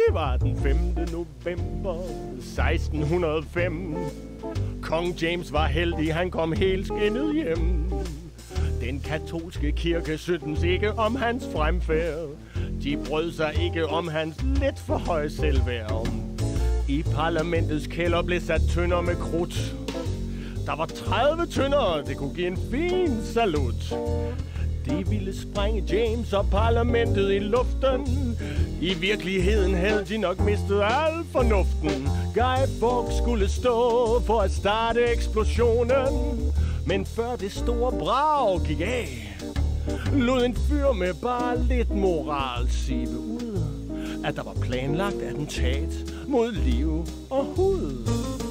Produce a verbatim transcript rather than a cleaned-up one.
var den femte november seksten hundrede og fem. Kong James var heldig, han kom helt skinnet hjem. Den katolske kirke syntes ikke om hans fremfærd. De brød sig ikke om hans lidt for høje selvværd. I parlamentets kælder blev sat tønder med krudt. Der var tredive tønder, det kunne give en fin salut. De ville sprænge James og parlamentet i luften. I virkeligheden havde de nok mistet al fornuften. Guy Fawkes skulle stå for at starte eksplosionen. Men før det store brag gik af, lod en fyr med bare lidt moral sive ud, at der var planlagt attentat mod liv og hud.